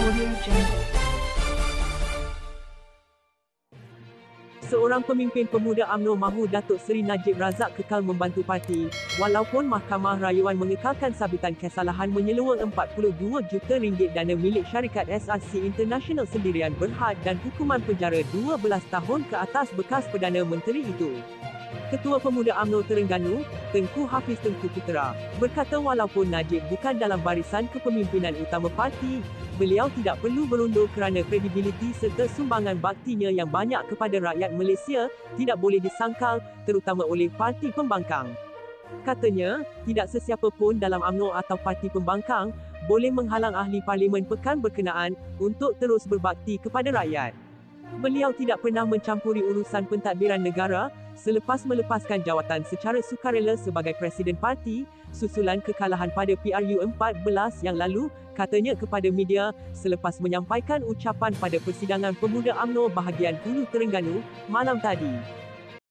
Audio Jungle. Seorang pemimpin pemuda UMNO mahu Datuk Seri Najib Razak kekal membantu parti, walaupun Mahkamah Rayuan mengekalkan sabitan kesalahan menyeluruh RM42 juta dana milik syarikat SRC International sendirian berhad dan hukuman penjara 12 tahun ke atas bekas Perdana Menteri itu. Ketua Pemuda UMNO Terengganu, Tengku Hafiz Tengku Putera, berkata walaupun Najib bukan dalam barisan kepemimpinan utama parti, beliau tidak perlu berundur kerana kredibiliti serta sumbangan baktinya yang banyak kepada rakyat Malaysia tidak boleh disangkal, terutama oleh parti pembangkang. Katanya, tidak sesiapa pun dalam UMNO atau parti pembangkang boleh menghalang ahli parlimen pekan berkenaan untuk terus berbakti kepada rakyat. Beliau tidak pernah mencampuri urusan pentadbiran negara selepas melepaskan jawatan secara sukarela sebagai Presiden Parti, susulan kekalahan pada PRU14 yang lalu, katanya kepada media, selepas menyampaikan ucapan pada persidangan Pemuda UMNO bahagian Hulu Terengganu, malam tadi.